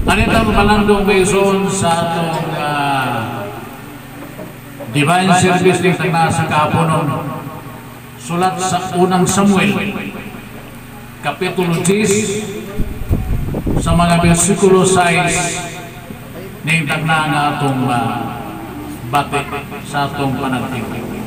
Anitang malandong bayon sa atong divine service ng tagna sa kahaponon. Sulat sa unang Samuel, Kapitulo 10, sa mga versikulo 6, ng tagna nga atong batik sa atong panagting.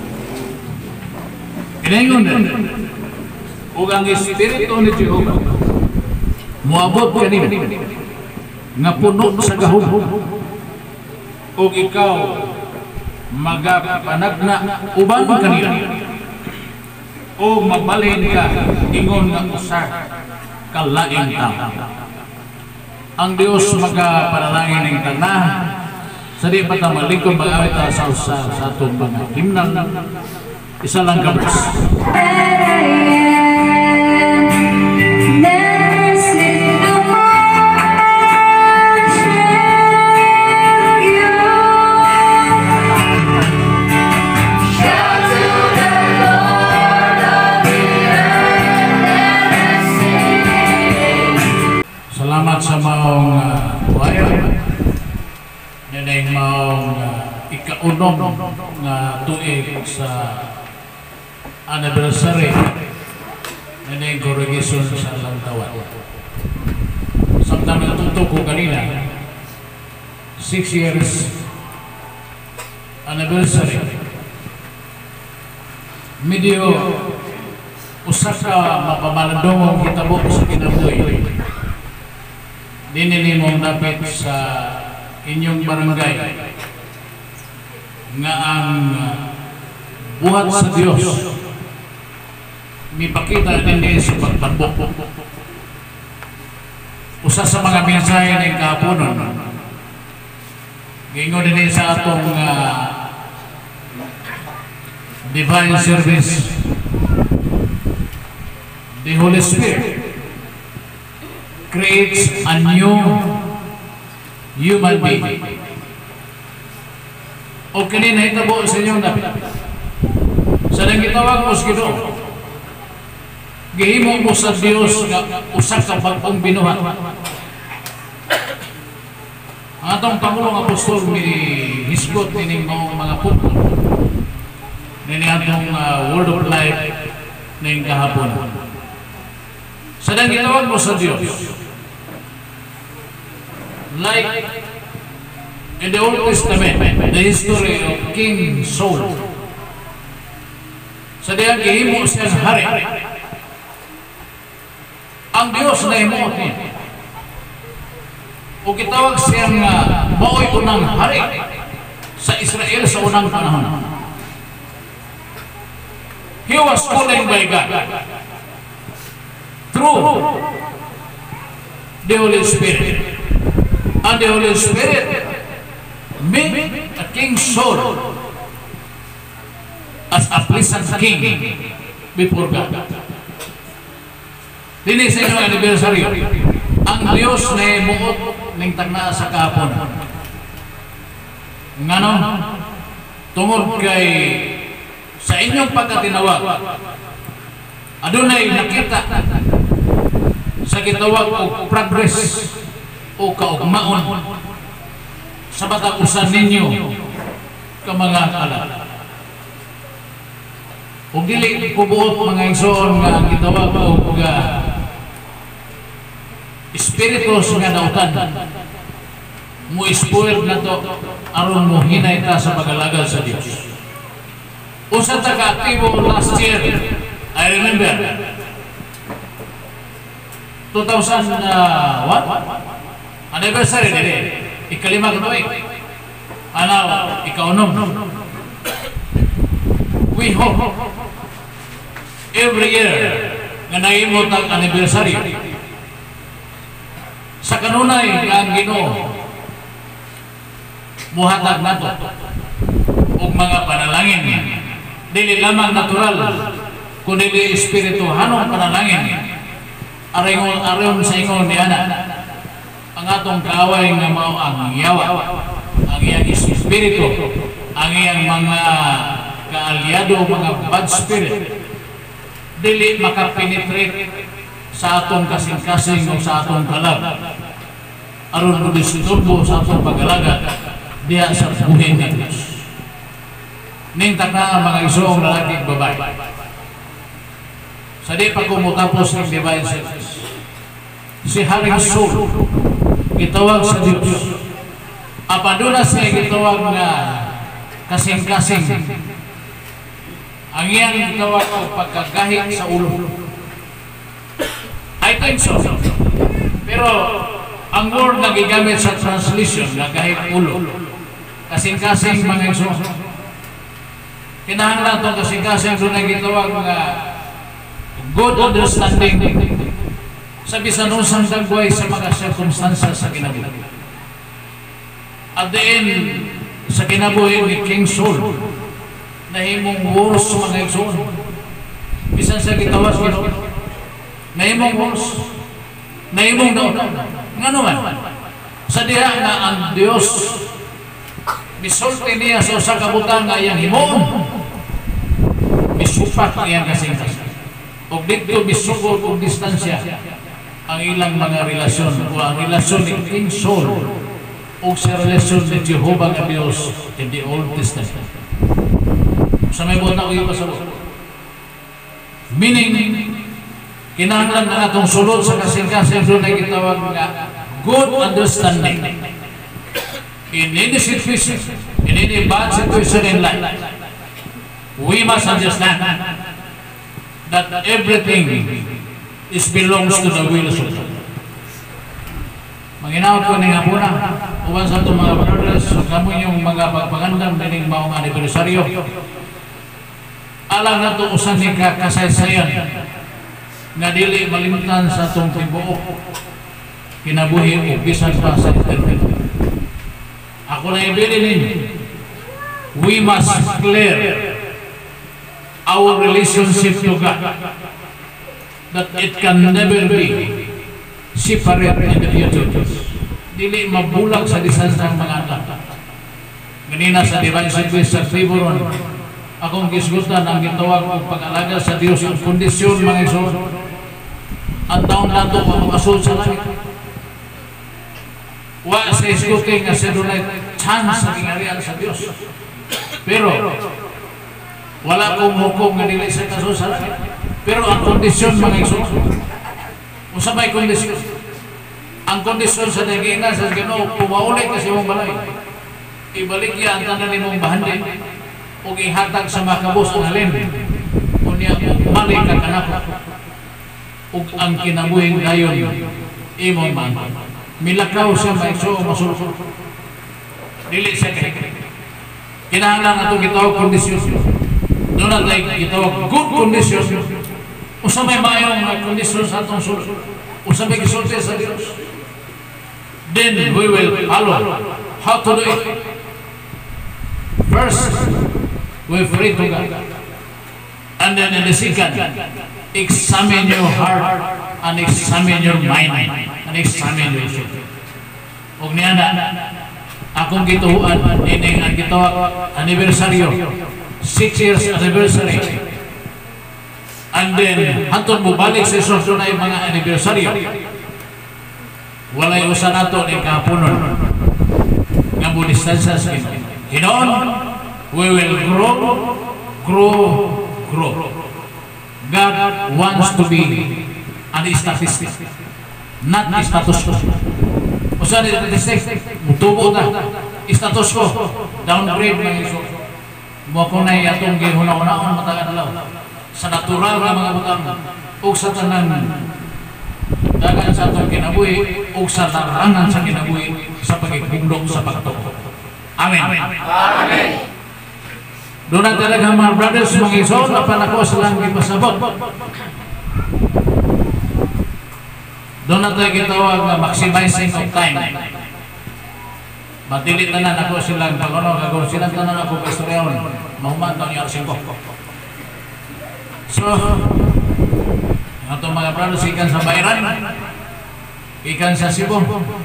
Kinaingon din, ug ang Espiritu ni Jehovah muabot kanimo nga puno sa gahom, ug ikaw magapanagna uban kanila, o mabalhin ka ingon nga usa ka laing tao. Ang Dios magapanalangin ng tanan sa di pa ta malikod mag-awit sa atong mga himnal. Isa lang ka verse. Salamat sa maong buhayan. Nanay maong ikaunom nga tuig sa anniversary nanay congregation sa Lantawan. Samtang natutok ko kanina 6 years anniversary. Medyo usa ka mapamalandong hitabo sa kinabuhi. Dinili mong dapat sa inyong barangay nga ang buhat sa Diyos mipakita din sa pagpambok. Usa sa mga mensahe ng kahaponon gingon din sa atong divine service, the Holy Spirit creates a new human being. O kanina hitabo sa inyong dapat sa nang gitawag mo sa Ginoo, gihimo mo sa Dios nga usa ka bagong binuhat. Ang atong Pangulong Apostol ni hisgot nining mga putol nini atong word of life ning kahapon. Sa nang gitawag mo sa Dios, like in the Old Testament, the history of King Saul, sa diyang gihimo siyang hari, ang Diyos na himuot niya, o kitawag siyang maoy unang hari sa Israel sa unang panahon. He was calling by God through the Holy Spirit. And the Holy Spirit made a King Saul as a pleasant king before God. Dini sa inyong anibersaryo, ang Diyos na himuot ng tagna sa kahapon. Ngano? Tungod kay sa inyong pagkatinawag, adunay nakita sa gitawag o progress o kaugmaon sa batakusan ninyo ka mga kalat. O dili kubuot mga igsoon nga ang gitawag o espiritus nga nautan mo spoiled na to aron mo hinay ta sa pag-alagad sa Dios. Usa ta ka aktibo last year, I remember 2001 anniversary nila, ikalima ka tuig, ikaunom. We hope every year nga nahimot ang anniversary sa kanunay nga ang Ginoo muhatag nato og mga panalangin, dili lamang natural kundi espirituhanong panalangin aron sa ingon ni ana ang atong kaaway nga mao ang yawa, ang iyang espiritu, ang iyang mga kaalyado, mga bad spirit, dili makapenetrate sa atong kasing-kasing o sa atong kalag. aron mo disturbo sa atong pag-alaga diha sa buhay ng Diyos. Ning takna mga igsoong lalaki babae. Sa di pa kumutapos ng divine service, si Haring Saul gitawag sa Diyos. Apaduna siya gitawag na kasing-kasing. Ang iyang gitawag o pagkagahi sa ulo. I think so. Pero ang word na gigamit sa translation na kahit ulo, kasing-kasing mga igsoon. Kinahanglan itong kasing-kasing doon na gitawag na good understanding sa bisan usang dagway sa mga circumstances sa kinabuhi. At the end, sa kinabuhi ni King Saul, nahimong wars mga igsoon. Bisan sa gitawas gino, nahimong wars, nahimong daon. Nga naman, sa diha nga ang Diyos, misulti niya sa usa ka butang nga iyang himoon, misupak iyang kasing-kasing. O dito misugod o distansya ang ilang mga relasyon o ang relasyon ni King Saul o sa relasyon ni Jehovah nga Diyos in the Old Testament. Sa may buwan ako yung pasabot. Meaning, kinahanglan na atong sulod sa kasing-kasing doon ay gitawag nga good understanding. In any situation, in any bad situation in life, we must understand that everything is belongs to the will of God. Manginawag ko ng hapuna, uban sa itong mga brothers, kamo yung mga pagpagandang dining maong anibersaryo. Alang na ito usan ni kasaysayan nga dili malimtan sa itong tibuok kinabuhi o bisan pa sa internet. Ako na ibilin ninyo, we must clear our relationship to God, that it can never be separate in the future. Dili mabulag sa disansang mga anak. Ganina sa divine service sa Triburon, akong gisgutan ang gitawag ng pag-alaga sa Diyos ang kondisyon mga igsoon. Ang taon na ito makasud sa langit. Wa sa isguting nga siya doon ay chance sa kingarian sa Diyos. Pero wala kong hukom nga dili sa kaso sa langit. Pero ang kondisyon mga igsoon, usabay kondisyon. Ang kondisyon sa nagina sa Ginoo, pumauli ka sa imong balay. Ibalik niya ang tanan nimong bahandin o ihatag sa makabos ang halin. O niya, mali ka kanako. O ang kinabuhing dayon, imong man. Milakaw siya maigso o masulso. Dili siya kay. Kinahanglan nato gitawag kondisyon. Doon natin gitawag good kondisyon. Usabay mayong kondisyon sa atong sulso. Usabay gisulti sa Diyos. Then we will follow how to do it. First, we pray to God. And then in the second, examine your heart and examine your mind and examine your soul. Huwag niya na, akong gituhuan, ining ang gitawag anibersaryo, 6 years anniversary. And then, hantun mo balik sa isos na yung mga anibersaryo. Walay usan nato ni kapunon nga mo distansya sa Hinoon, we will grow. God wants to be an statistic, not a status quo. Usa ni statistic, mutubo na. Status quo, downgrade ng iso. Mo ko na atong gihuna-hunaon matag adlaw sa natural nga mga butang o sa tanan dagan sa atong kinabuhi o sa larangan sa kinabuhi sa pagigundok sa pagtuo. Amen. Amen. Doon na talaga mga brothers, mga iso, napan ako sa lang ipasabot. Doon na tayo gitawag na maximizing of time. Matilit na ako silang pag-ano, kagawin silang tanan ako kastoryawan, mahuman ang yarsin ko. So, itong mga brothers, ikan sa Bayran, ikan sa Cebu,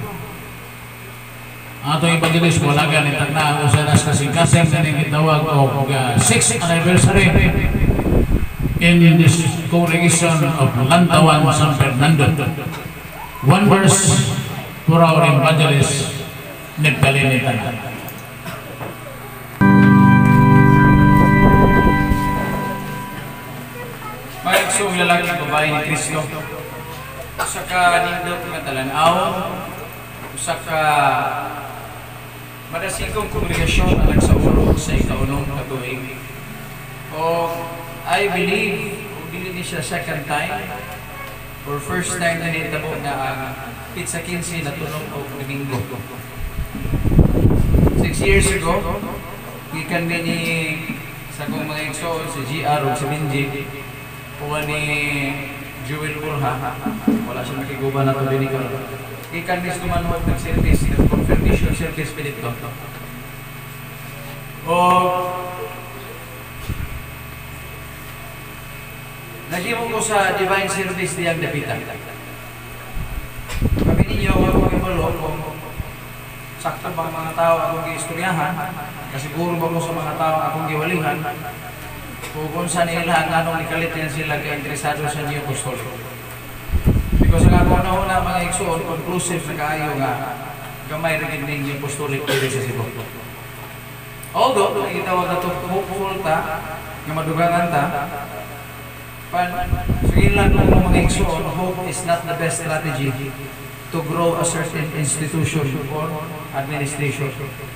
atong evangelist wala ganit na usa nas kasing-kasing na gitawag og 6th anniversary in this congregation of Lantawan, San Fernando. One verse Puraw rin Evangelist Nagkalinitan. Mga iksong lalaki babae ni Kristo, usa ka nindot nga talanaw, usa ka madasigong kongregasyon ang nagsaulog sa ikaunong katuig. O I believe, kung dili ni siya second time or first time na nitabo na ang pizza 15 na tunog o Domingo. 6 years ago, ikan ni sa kong mga igsoon, si GR o si Benji, kuha ni Jewel Burha, wala siya nakiguba na ito din ikaw. Ikan ni sumanuot ng service, confirmation service pinito. O nagimo ko sa divine service diyang dapitan. Kami ninyo, huwag ibalo kung sakto bang mga tao akong giistoryahan, kasiguro ba ko sa mga tao akong giwalihan, kung saan nila anong nikalit yan sila ka-interesado sa New Apostolic. Because ang ako na mga igsoon, conclusive na kaayo nga gamay rin ng New Apostolic dito sa Cebu. Although, itawag na ito hopeful ta, nga madugangan ta, sige lang ng mga igsoon, hope is not the best strategy to grow a certain institution or administration.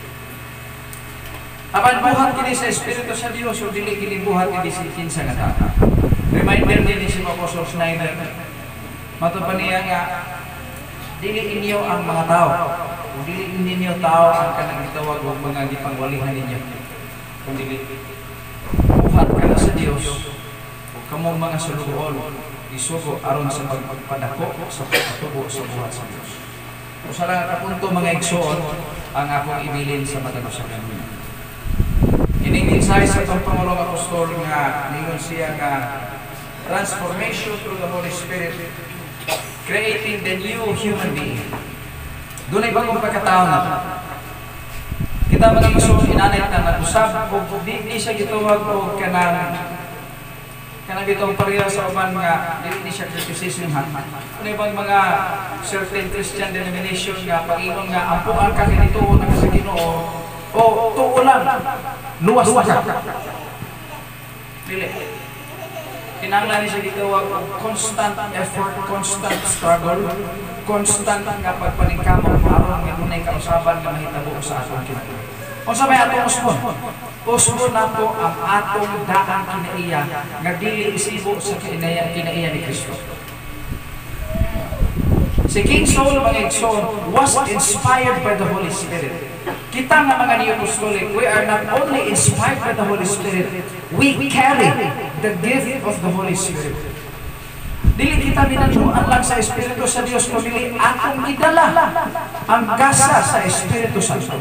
Apan buhat kini sa Espiritu sa Dios o dili kini buhat kini si kinsa nga tao. Reminder din si Apostol Schneider. Matupad niya nga dili inyo ang mga tao. Kung dili ninyo tao ang kanang gitawag og mga gipangwalihan ninyo. Kung dili buhat ka na sa Dios o kamo mga sulugoon isugo aron sa pagpadako sa pagtubo sa buhat sa Dios. Usa lang ka punto mga igsoon ang akong ibilin sa matag sa kanila. Ining mensahe sa itong Pangulong Apostol nga ningon siya nga transformation through the Holy Spirit, creating the new human being. Doon ay bagong pagkatao na. Kita mga igsoon inanay na nag-usab o di siya gitawag o kanang bitong pareha sa uban nga dili ni siya criticism ha. Ano ibang mga certain Christian denomination nga Panginoon nga ampuan ka kinituon ang sa Ginoo o tuulan luwas ka. Dili. Kinahanglan ni siya gitawag constant effort, constant struggle, constant nga pagpaningkamot aron nga dunay kausaban nga mahitabo sa aton kinabuhi. Unsa may atong usbon? Usbon nato ang atong daang kinaiya nga dili isibo sa kinaiya ni Kristo. Si King Saul mga igsoon was inspired by the Holy Spirit. Kita nga mga New Apostolic, we are not only inspired by the Holy Spirit, we carry the gift of the Holy Spirit. Dili kita binanduan lang sa Espiritu sa Dios, kundi atong idala ang gasa sa Espiritu Santo.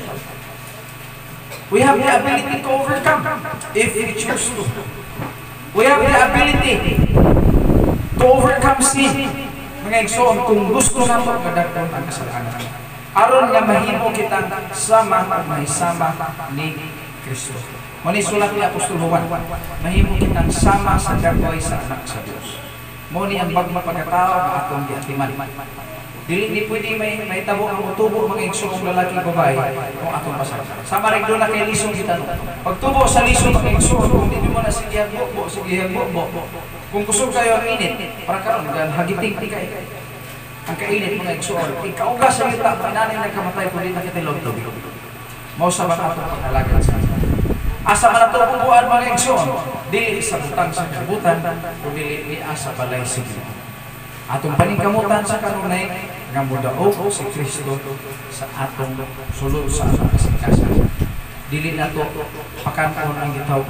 We have the ability to overcome if we choose to. We have the ability to overcome sin. Mga igsoon, kung gusto nato kadaghan ang kasalanan. Aron nga mahimo kitang sama at mahisama ni Kristo. Manisulat ni Apostol Juan, mahimo kitang sama sa dagway sa anak sa Dios. Mo ni ang bagong pagkatao nga atong giatiman. Dili ni pwede may tabo ang utubo mga igsoong lalaki babae kung atong pasal. Sama rin doon na kay lisong kita no. Pagtubo sa lisong mga igsoon, kung hindi mo na sige hagbo, sige hagbo. Kung kusog kayo ang init, para karon hagiting kayo. Ang kainit mga igsoon, ikauga sa yuta, pinanay nagkamatay kung di nakitilog-log. Mao sa mga atong pag-alagan sa asa man ato pubuan mga igsoon, dili sa butang sa kabutan, kung dili asa balay sa Ginoo. Atong paningkamutan sa kanunay nga mudaog si Kristo sa atong sulod sa atong kasingkasan. Dili nato pakanon ang gitawag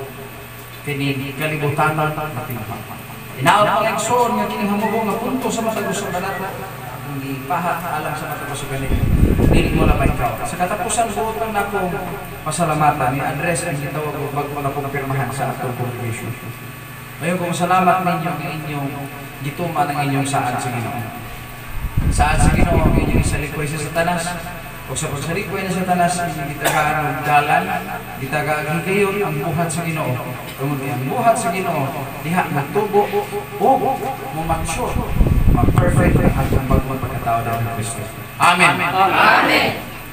kini kalibutanan na pinapang. Inaot ang igsoon nga kining hamugong nga punto sa matag usa banata ang ipahat alang sa matag usa ganito. Dili mo labay ka. Sa katapusan buot lang nako pasalamatan ni address ang gitawag og bago na kumpirmahan sa atong congregation. Mayon kung salamat ninyo nga inyong gituman ang inyong saad sa Ginoo. Saad sa Ginoo ang inyong isalikoy sa Satanas. O sa pagsalikoy na Satanas, inyong gitagaan ng dalan, gitagaan higayon ang buhat sa Ginoo. Kung ang buhat sa Ginoo, diha magtubo o mumansure mag-perfect lahat ng bagong pagkatao ng Kristo. Amen. Amen.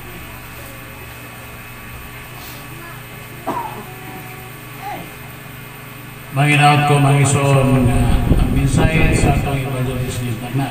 Manginaot ko mangisoon ang mensahe sa atong evangelist ni Tagna.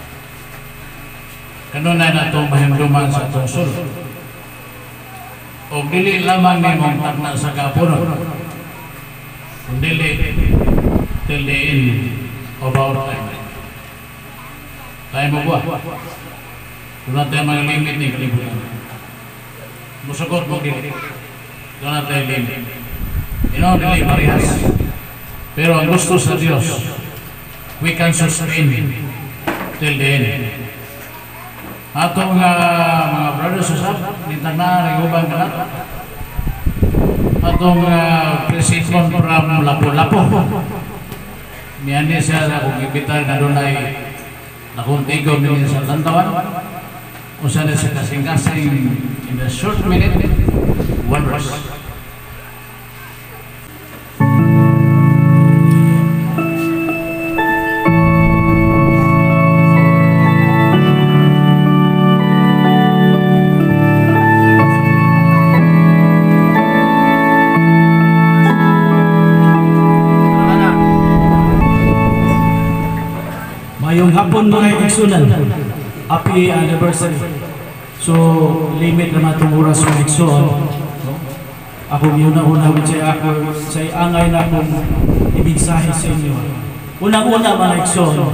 Kanunay na itong mahimduman sa atong sulod. O dili lamang ni mong tagna sa kapunon. Kung dili, tiliin about time. Tayo mo ba? Kung natin mga limit ni kalibutan. Musugot mo dili. Kung natin limit. Dili parehas. Pero ang gusto sa Diyos, we can sustain till the end. Atong mga brothers usap, nita na rin ka na. Atong presidon from Lapu-Lapu. Niyani siya kung ibitar na doon ay nakuntigo niya sa lantawan. Kung saan siya kasing-kasing in a short minute, one verse. Mayong hapon mga igsunan, happy anniversary. So, limit na natong oras ng igsuon. Ako una-una ako sa angay na akong ibigsahe sa inyo. Unang-una mga igsuon,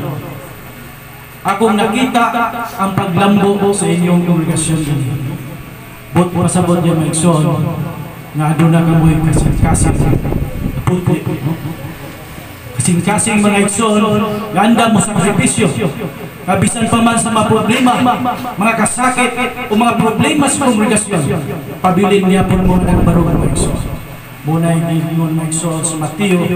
akong nakita ang paglambo sa inyong kongregasyon ini. But pasabot yung mga igsuon, nga doon na kamoy kasing-kasing. Putli. Kasing-kasing mga igsoon, ganda mo sa sakripisyo. Kabisan pa man sa mga problema, mga kasakit o mga problema sa kongregasyon, pabilin niya po mo nagbarog mga igsoon. Muna yung mga igsoon sa Mateo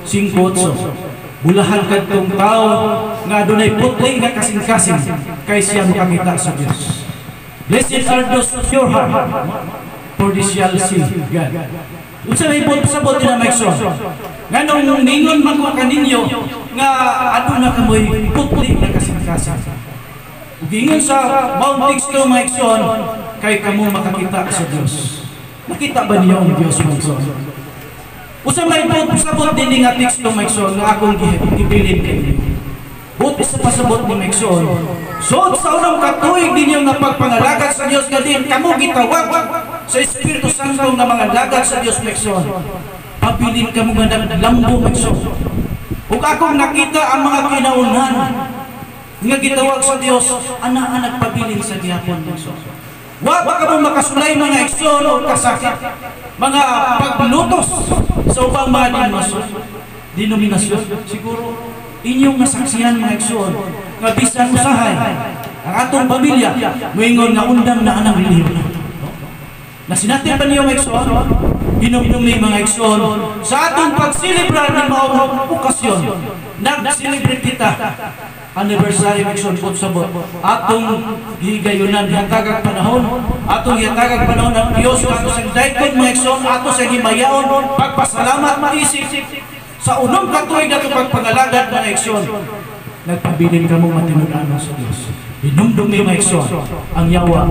5:8. Bulahan ka itong tao nga dunay putli nga kasing-kasing kay siya makakita sa Diyos. Blessed are those pure heart, for they shall see God. Unsa may sabot din na maigsoon. Nganong ningon man ko kaninyo nga aduna kamoy putli na kasing-kasing. Ug ingon sa Mount Texto maigsoon kay kamo makakita sa Dios. Nakita ba niyo ang Dios maigsoon? Unsa may sabot din nga teksto maigsoon nga akong gibilin kayo. Buti sa pasabot ni maigsoon. So sa unang katuig ninyo nga pagpangalagad sa Dios kadin kamo gitawag sa Espiritu Santo nga mga lagad sa Dios maigsoon. Pabilin ka mo nga naglambo maigsoon. Ug akong nakita ang mga kinaunan nga gitawag sa Dios, ana nagpabilin sa gihapon maigsoon. Wa ba ka mo makasulay mga igsoon o kasakit, mga paglutos sa ubang mga denominasyon. Siguro inyong nasaksihan mga igsoon nga bisan usahay ang atong pamilya moingon nga undang na anang relihiyon. Nasinatin pa niyo mga igsoon, hinumdumi mga igsoon, sa atong pagsilibrar ng maong okasyon, nag-celebrate kita, anniversary mga igsoon, sabot, atong higayunan, hatagag panahon, atong hatagag panahon ng Diyos, ato sa daikon mga igsoon, ato sa himayaon, pagpasalamat, maisip, sa unong katuig na itong pagpangalagad mga igsoon, nagpabilin ka mo matinunan sa Diyos. Hinumdumi mga igsoon, ang yawa,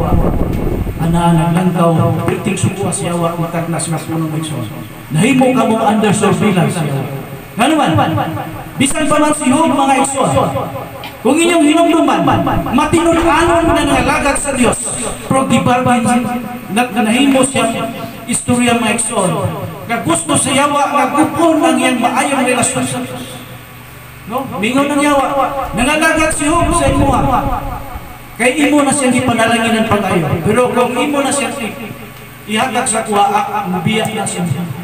ana naglantaw, perting sukuas yawa, utak na sa punong igsoon. Nahimo ka mo under surveillance yawa. Nga naman, bisan pa man si Job mga igsoon, kung inyong hinumduman, matinunanon na nangalagad sa Diyos, pero di ba nahimo siyang istorya mga igsoon, kagusto sa yawa, nagupon ang iyang maayong relasyon sa Diyos. No? Mingon ng yawa, nangalagad si Job sa imuha. Kay imo na siyang ipanalangin ng pag-ayo. Pero kung imo na siyang ihatag sa kuha, mabiyak na siya.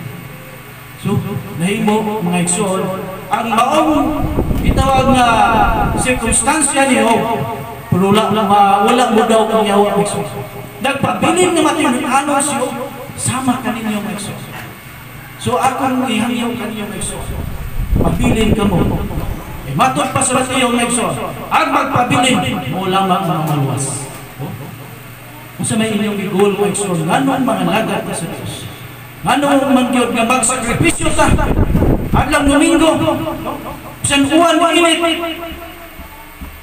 So, nahimo mga igsoon, ang maong itawag na sirkumstansya ni Job, pero wala mo daw ang yawa mga igsoon. Nagpabilin na matinunanon si Job, sama ka ninyo mga igsoon. So, akong ihangyaw ka ninyo mga igsoon. Pabilin ka mo. Matod pa sa iyo ng igsoon, ang magpabilin mo lamang mga maluwas. Kung sa may inyong igol mga igsoon, nganong mga lagad ka sa Diyos? Nganong mangyod nga magsakripisyo ka? Adlang Domingo, isang uwan init,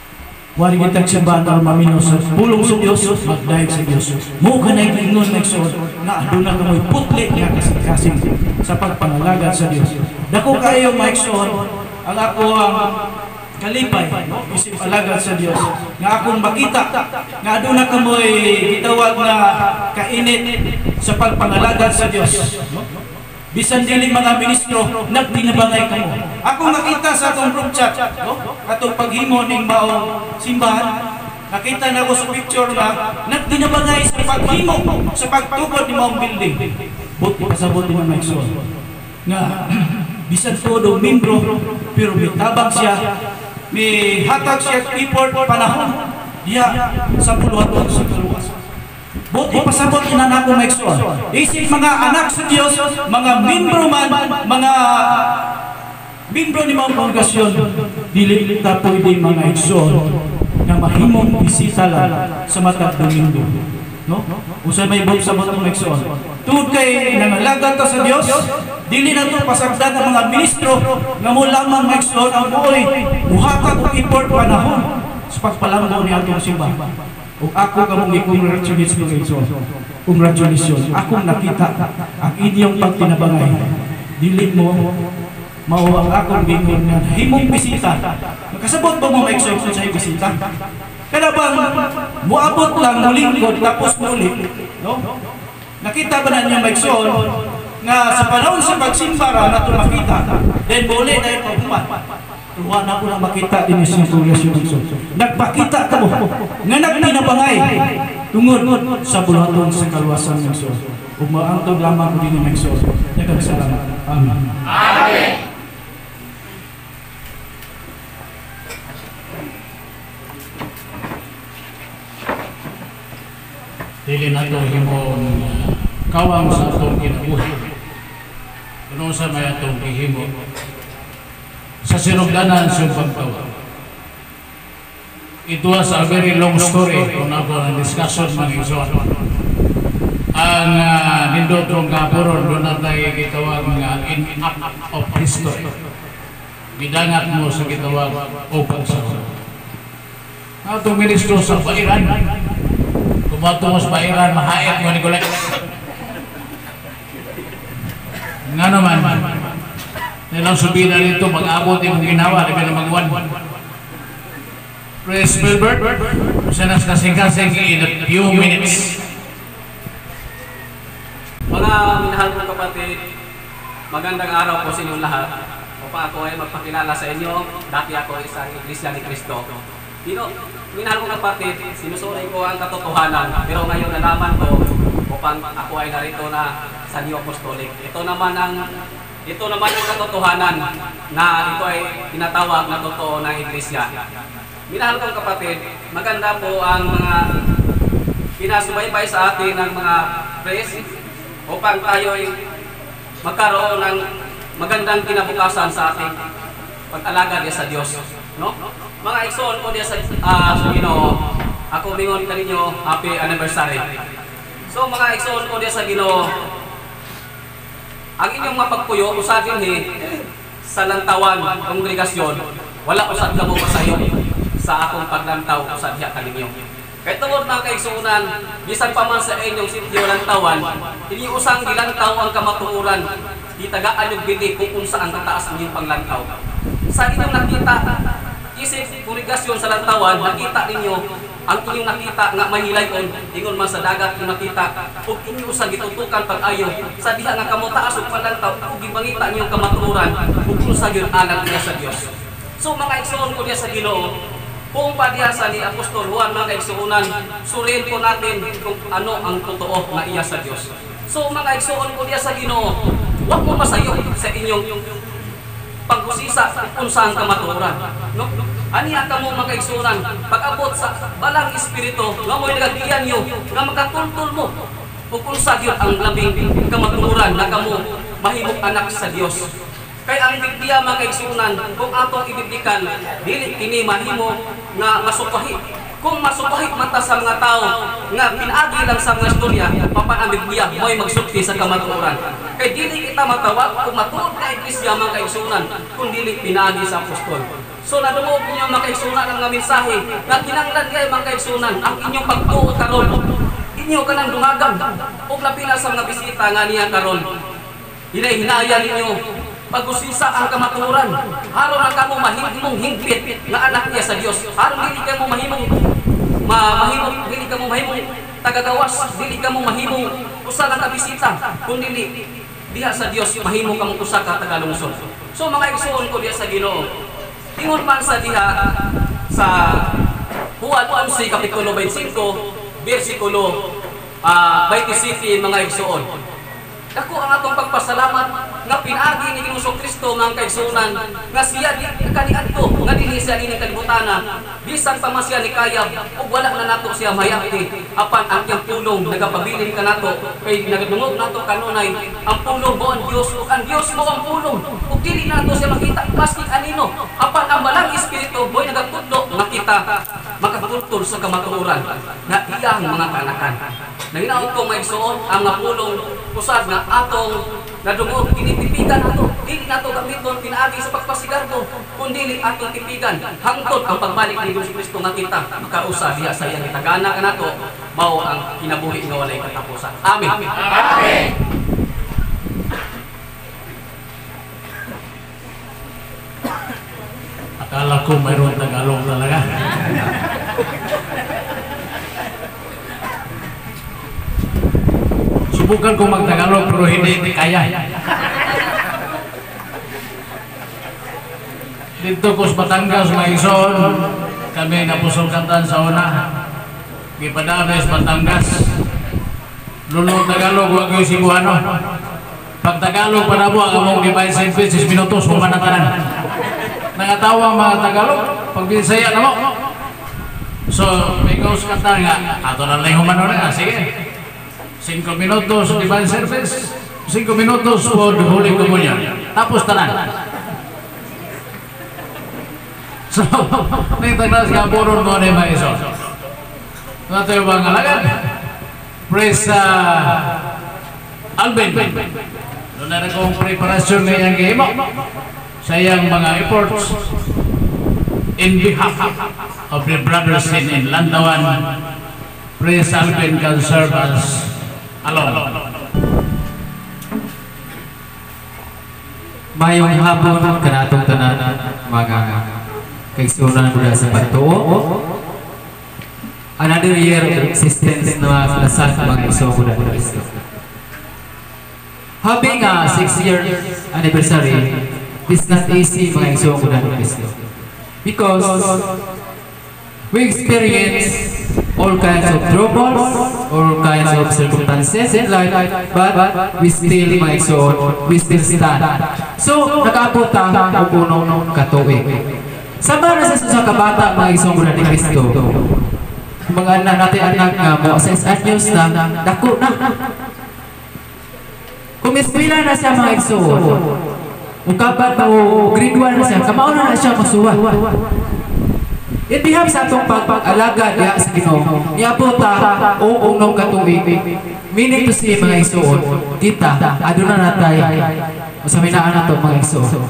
Wari kitag simbahan aron mamino sa pulong sa Dios, magdayeg sa Dios. Mo kanay ingon maigsoon nga aduna ka mo'y putli nga kasing-kasing sa pagpangalagad sa Dios. Dako kayo maigsoon ang ako ang kalipay, no? Isip alagad sa Dios. Nga akong makita nga aduna ka mo'y gitawag na kainit sa pagpangalagad sa Dios. No? Bisan dili mga ministro, nagtinabangay kamo. Ako nakita sa atong group chat, no? Atong paghimo ning maong simbahan, nakita na ko sa picture na nagtinabangay sa paghimo, sa pagtukod ni maong building. Buti pasabot ni Mike Sol. Nga, bisan todo membro, pero may tabang siya, may hatag siya effort panahon, diya sa puluhaton sa kaluwasan. Buti pasabot ina nako maigsoon. Isip mga anak sa Dios, mga membro man, mga membro ni mga kongregasyon, dili ta pwede mga igsoon nga mahimong bisita lang sa matag Domingo. No? Usay may bot sa botong maigsoon. Tungod kay nangalagan ta sa Dios, dili na to pasagdan ang mga ministro nga mo lamang maigsoon ang buoy muhatag og effort panahon sa pagpalanggo ni atong simbahan. O ako kamong i-congratulate mga igsoon. Congratulations. Akong nakita ang inyong pagtinabangay. Dili mo mao ang akong gingon nga himong bisita. Makasabot ba mo maigsoon sa bisita? Kada bang muabot lang lingkod tapos muli, no? Nakita ba na niyo maigsoon nga sa panahon sa pagsimba na ito makita, then muli na yung paghuman. Tuwa na ko lang makita din yung kongregasyon. Nagpakita ka mo nga nagtinabangay tungod sa bulaton sa kaluwasan ng Diyos. Ug maangtod lamang ko din ng Diyos. Nagkasalamat. Amen. Amen. Dili na ito himong kawang sa itong kinabuhi. Kung sa may itong ihimo sa sinugdanan sa pagtawa. It was a very long story kung ako ng discussion mga igsoon. Ang nindot kong kapuron doon na tayo gitawag nga in up of history. Bidangat mo sa gitawag open sa atong ministro sa Bairan. Kumatungo sa Bairan, mahayat mo ni Kulay. Nga naman, nilang subida nito, mag-abot yung ginawa, labi na mag-1. Praise Wilbert, siya nas kasing-kasing in a few minutes. Mga minahal kong kapatid, magandang araw po sa inyong lahat. Upang ako ay magpakilala sa inyo, dati ako isang Iglesia ni Cristo. Minahal kong kapatid, sinusuri ko ang katotohanan, pero ngayon nalaman ko upang ako ay narito na sa New Apostolic. Ito naman yung katotohanan na ito ay tinatawag na totoo ng Iglesia. Minahal kong kapatid, maganda po ang mga pinasubaybay sa atin ng mga praise upang tayo ay magkaroon ng magandang kinabukasan sa ating pag-alaga sa Diyos. No? Mga igsoon ko diya sa Ginoo, ako mingon kaninyo, happy anniversary. So mga igsoon ko diya sa Ginoo, ang inyong mapagpuyo, usagin sa lantawan, kongregasyon, wala usad ka mo masayo sa akong paglantaw usad diya kaninyo. Kaya tungod mga kaigsuunan, bisan pa man sa inyong sityo lantawan, hindi usang gilantaw ang kamatuuran, itagaan yung bili kung saan tataas ang panglantaw. Sa inyong nakita, isip kongregasyon sa lantawan, nakita ninyo, ang inyong nakita nga mahilayon, ingon man sa dagat yung nakita, ug inyo usang gitutukan pag-ayo, sa diha nga kamutaas ug panlantaw, ug gibangita ninyong kamatuuran, ug kung sa yun alang niya sa Dios. So mga igsoon ko diya sa Ginoo, kung padiyasa ni Apostol Juan mga igsuunan, suriin po natin kung ano ang totoo na iya sa Dios. So mga igsoon ko diya sa Ginoo, huwag mo masayo sa inyong paghusisa kung saan kamatuoran. No? Aniya ka mo mga igsuunan, pag-abot sa balang espiritu, nga mo'y nagagiyan nyo, nga makatultol mo, o kung sa Diyos ang labing kamatuoran na kamo mahimong anak sa Diyos. Kaya ang Biblia mga igsuunan, kung atong ibiblikan, dili kini mahimo nga masupahi. Kung masupahi mata sa mga tao nga pinaagi lang sa mga istorya, papan ang Biblia mo'y magsulti sa kamatuoran. Kaya dili kita matawag kung matuod na iglesia mga igsuunan, kung dili pinaagi sa apostol. So nadungog ninyo mga kaigsunan ang nga mensahe nga kinahanglan kay mga kaigsunan ang inyong pagtuo karon. Inyo kanang dungagan ug napila sa mga bisita nga niya karon. Hinay-hinaya ninyo pag-usisa ang kamatuoran. Aron ang kamo mahimong hingpit nga anak niya sa Dios. Aron dili kamo mahimong dili kamo mahimong tagagawas, dili kamo mahimong usa ka bisita, kundi diha sa Dios mahimo kamo usa ka tagalungsod. So mga igsoon ko diha sa Ginoo, ingon man sa diha sa Juan 11 kapitulo 25 bersikulo 27 mga igsoon. Dako ang atong pagpasalamat nga pinaagi ni Ginoong Kristo mga kaigsunan nga siya kaniadto nga dinhi siya ini kalibutana bisan pa man siya ni kayab ug wala na nato siya mayakti apan ang iyang pulong nagapabilin kanato kay nagadungog nato kanunay ang pulong mo ang Dios ug ang Dios mo ang pulong ug dili nato siya makita maski kanino apan ang malang espiritu boy nagatudlo nga kita makatultol sa kamatuoran nga iyang mga kanakan. Nanginaot ko maigsoon ang pulong usad nga atong nadungog tinitipigan nato, dili nato gamiton pinaagi sa pagpasigarbo, kundi atong tipigan hangtod ang pagbalik ni Ginoong Kristo nga kita makausa diha sa iyang itagana kanato mao ang kinabuhi nga walay katapusan. Amen. Amen. Akala ko mayroon Tagalog talaga. Subukan ko mag-Tagalog pero hindi kaya. Dito ko sa Batangas, Maison, kami napusulkatan sa una. Gipadami sa Batangas. Lulong Tagalog, huwag yung Cebuano. Pag Tagalog pa na mo, ang among divine service, 6 minutos, humanatanan. Nangatawa mga Tagalog, pag binisaya na mo. So, may kaus kata nga, ato na lang humano na, sige. 5 minutos divine service, 5 minutos for the Holy Communion. Tapos tanan. So, may taglas ka puron mo ni Maiso. Ito yung mga alagad. Praise Alvin. Doon na akong preparasyon na yung gihimo sa iyang mga efforts in behalf of the brothers in Lantawan. Praise Alvin can serve as alone. Mayong hapon kanatong tanan mga kaigsunan mula sa pagtuo. Another year of existence na kasal mga kaigsunan mula sa Kristo. Having a 6-year anniversary is not easy mga kaigsunan mula sa Kristo. Because we experience all kinds of troubles, all kinds of circumstances in life, but we still, my son, we still stand. So, nakaabot ang unong katuig. Sama na sa kabata, mga isong mula ni Kristo. Mga anak natin anak nga mo, 6 anyos na, dako na. Kumiskwila na siya mga isong. Ukaban pa o grade 1 na siya, kamauna na siya masuwa. In behalf sa atong pag-alaga diha sa Ginoo, niabot ta o unong katuig. Meaning to say mga igsoon, kita aduna natay usa minaan nato mga igsoon.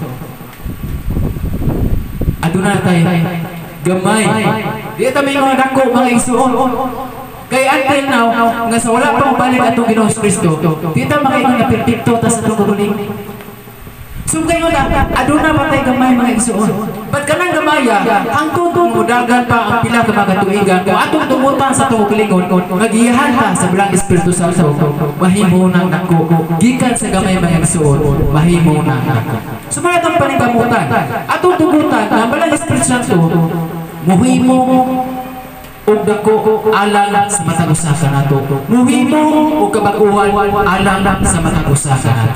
Aduna natay gamay. Di ta may mga dako mga igsoon. Kay until now nga sa wala pa balik atong Ginoong Kristo, di ta makaingon na perpekto ta sa atong kabulig. So kayo na, aduna patay gamay mga igsoon. Ba't ka nang gamaya, ang tutong mudagan pa ang pila ka mga tuigan, kung atong tumutan sa itong kulingon, magiyahan ta sa bilang Espiritu Santo, mahimo na nako, gikan sa gamay mga igsoon, mahimo na nako. So mga itong paningkamutan, atong tumutan, ang bilang Espiritu Santo, muhimo o dako alang sa matag usaha nato. Muhimo o kabaguhan alang sa matag usaha nato.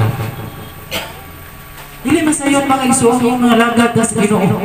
Dili masayon mga igsoon yung mga lagad na sa Ginoo.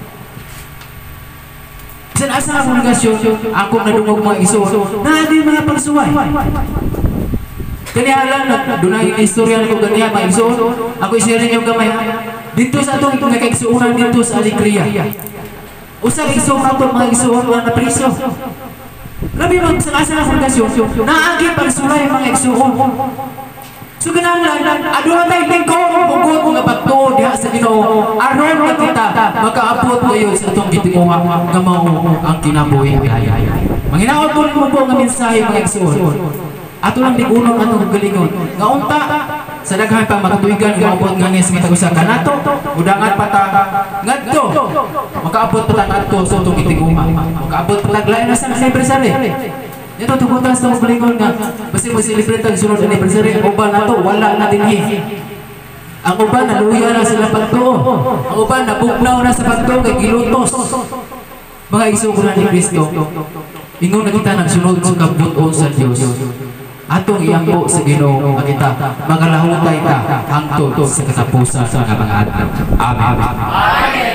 San asa ang obligasyon ako nadungog mga igsoon na di mga pagsuway. Kani alam na dunay istorya ko ganiya mga igsoon. Ako i-share niyo gamay dito sa atong nakaigsuonan dito sa Alegria. Usa ka igsoon ato mga igsoon nga na priso. Grabe man san asa ang obligasyon naagi pagsuway mga igsoon. So kinahanglan aduna tay tingkod pugot nga pagtuo diha sa Ginoo aron nga kita makaabot kayo sa atong gitimuha nga mao ang kinabuhi. Manginaot ko mo po nga mensahe mga igsoon. Ato lang digunon atong galingon. Nga unta sa daghan pang makatuigan nga abot nga ni sa usa kanato udangat pata ngadto makaabot pata ngadto sa atong gitimuha. Makaabot pata lain na sa anniversary. Ito tugutan sa mabalingon nga basi mag-celebrate ang sunod anniversary ang uban nato wala na dinhi. Ang uban naluya na sila pagtuo. Ang uban nabugnaw na sa pagtuo kay gilutos. Mga igsuon ni Kristo. Ingon na kita nagsunod sa kabuton sa Dios. Atong iampo sa Ginoo nga kita magalahutay ta hangtod sa katapusan sa mga adlaw. Amen. Amen.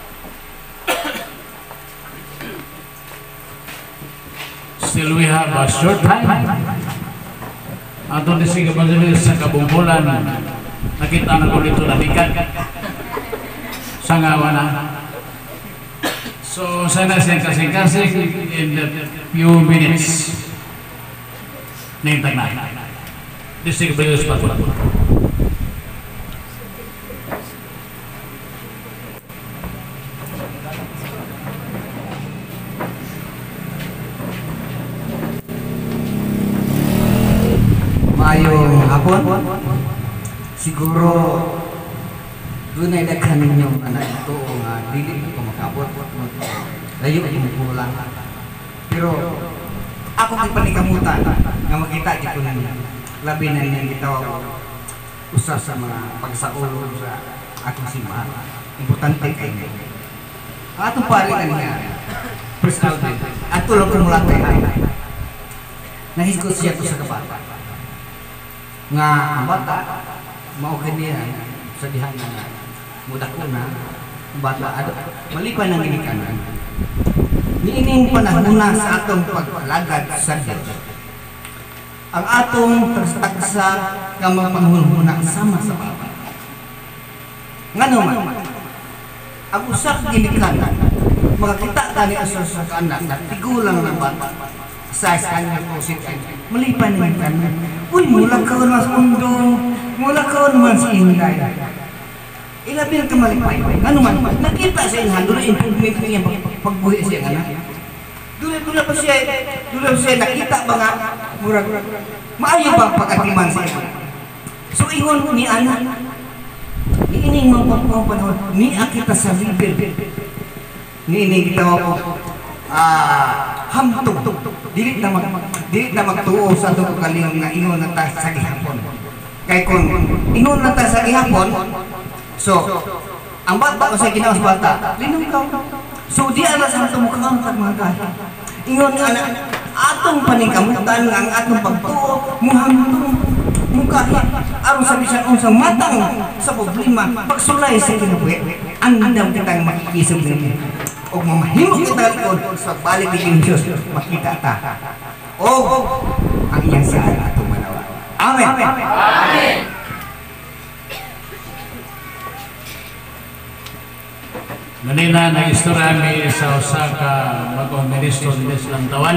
Still we have a short time. Ato ni sige pagdili sa kabungkulan. Nakita na ko dito na bigat. Sangawa na. So sana siya kasing-kasing in a few minutes. Nintay na. Di sige pagdili sa pagkulan. Maayong hapon. Siguro doon ay daghan ninyong anak ito nga dili ko makabot layo yung kulang. Pero ako kay panikamutan nga makita gito na labi na niyang gitawag usa sa mga pagsaulo sa atong simbahan. Importante kay atong pare kaniya. First out ato lang kumulatay nahisgot siya to sa kabata nga ang bata mao kaniya sa dihan nga muda ko na bata ada malipan ng ginikanan niining panahon na sa atong paglalagad sa Dios ang atong tagsa nga mapanghunhuna sama sa Baba ngano man ang usa ka ginikanan makakita kani asa sa anak na tigulang ng bata sa kanya positive malipan ng ginikanan. Uy, mula kaon mas mundo, mula kaon man si Inday. Ilabi ang kamalipay. Ano man, nakita sa inhan, doon improvement niya pagbuhi siya nga na. Doon pa siya, nakita ba nga, murag, maayo ba pagkatiman siya? So, ingon ni Ana, niining mga panahon, ni akita sa liber, niining kita ako, hamtog, dilit na magtuo sa ito kalingon nga ingon na ta sa gihapon. Kaya kung ingon na ta sa gihapon, so, ang bata ko sa ginawas bata, linungkaw. So, di alas ang tumukang mga kaya. Ingon nga na, atong paningkamutan nga ang atong pagtuo, muhangtong mukha. Aron sa bisan unsang matang sa problema, pagsulay sa kinabuhi, andam kitang makikisog ninyo. O mamahimok kita likod sa balik ng Diyos, makita ta. O ang iyang saan atong manawa. Amen. Amen. Manila na istorya mi sa Osaka bagong ministro din silang tawan.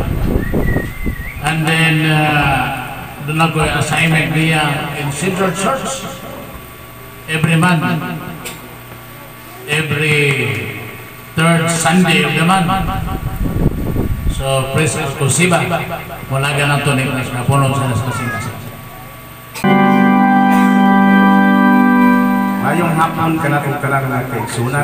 And then doon ako assignment niya in Central Church every month, every third Sunday of the month. So praise God kusiba wala ganang to ni na puno sa kasing-kasing. Ngayong hapon ka na itong kalang na kaigsunan.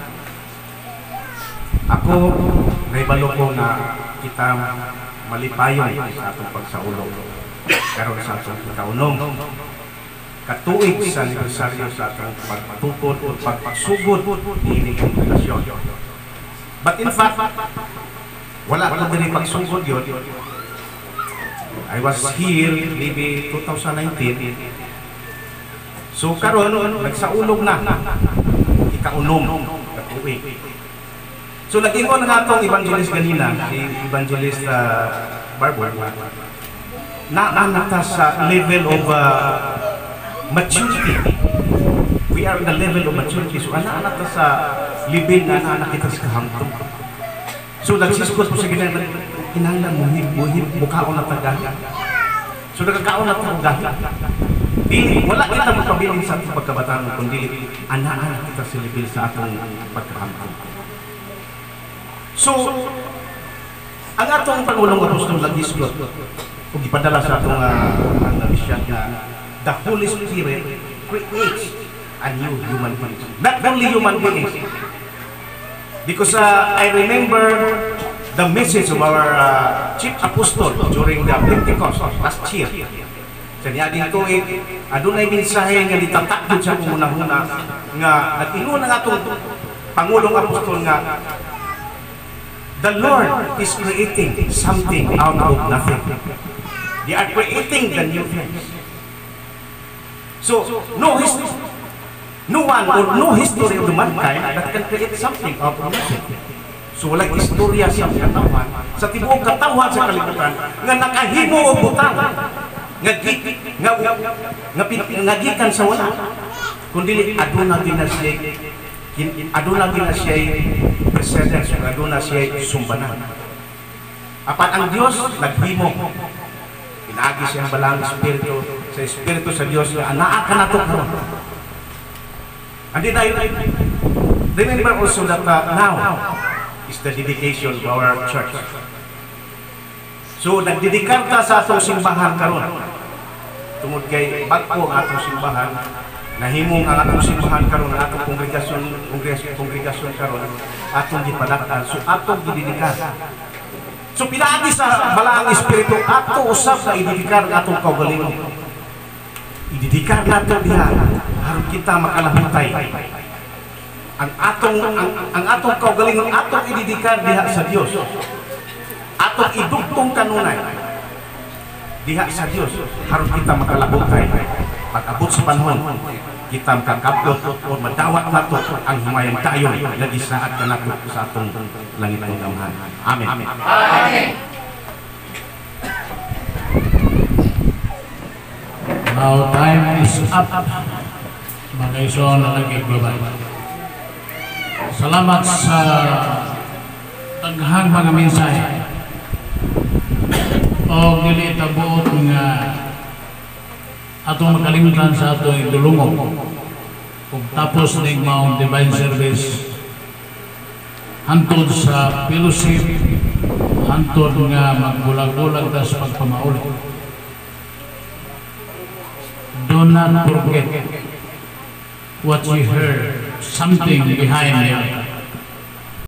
Ako, naibalo ko na kita malipayon sa atong pagsaulog. Karon sa atong ikaunom. Katuig sa anibersaryo sa atong pagpatukod o pagpagsugod ining kongregasyon. But in fact, wala ko din pagsugod yun. I was here maybe 2019. So karon nagsaulog na ikaunom katuig. So nag-ingon na atong evangelist ganina, si evangelist Barber na nata sa level of maturity. We are in the level of maturity. So anak sa libin na anak kita sa kahamtong. So nagsiskot po sa ginagawa, kinahanglan muhid, mukha ko na taga. So nagkakaon na ito gahi. Dili, wala kita magpabilin sa atong pagkabataan kundi anak-anak kita silibil sa atong pagkahamtong. So, ang atong Pangulong Apostol Lagisgot kung ipadala sa atong nabisyan na the Holy Spirit creates a new human being. Not only human beings. Because I remember the message of our chief apostle during the Pentecost last year. Sa niaging tuig, adunay mensahe nga ditatakdod sa unang-una nga nag-ingon ang atong Pangulong Apostol nga the Lord is creating something out of nothing. They are creating the new things. So, no one or no history of the mankind that can create something out of nothing. So, walang istorya sa katawan, sa tibuok katawan sa kalibutan, nga nakahimo o butang, nga gikan sa wala. Kundi aduna gina siya presence, aduna siya sumbanan. Apat ang Diyos naghimo. Pinagi siya ang balang Espiritu, sa Espiritu sa Diyos na anaa ka na ito karon. And then I remember also that now is the dedication of our church. So nagdedikar ta sa atong simbahan karon. Tungod kay bagko ang atong simbahan, nahimong ang atong simbahan karon, ang atong kongregasyon karon, atong gipadaktan, so atong gidedikar. So pinaagi sa balaang Espiritu, ato usab na idedikar ang atong kaugalingon. Idedikar nato diha aron kita makalahutay. Ang atong kaugalingon atong idedikar diha sa Dios. Atong idugtong kanunay diha sa Dios aron kita makalahutay. Pag-abot sa panahon, kita makakablot o madawat nato ang humayang tayo na gisaad ka nato sa atong langit ng Amahan. Amen. Amen. Now time is up. Mga iso na nagigbabay. Salamat sa taghang mga mensahe. O dili tabuot nga atong makalimutan sa atong idulungo. Kung tapos ning maong divine service, hantod sa fellowship, hantod nga magbulag-bulag ta sa pagpamauli. Do not forget what you heard, something behind you.